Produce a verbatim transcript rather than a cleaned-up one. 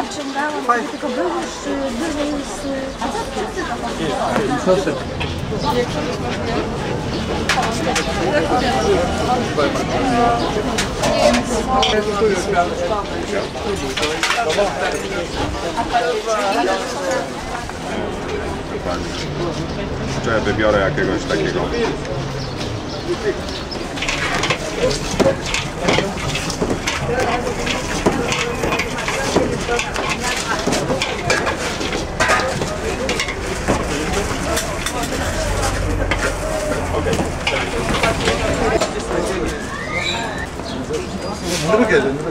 Odciągałam, żeby tylko był już wyżej z... A co wszyscy to Proszę. Jeszcze wybiorę jakiegoś takiego. Drugie,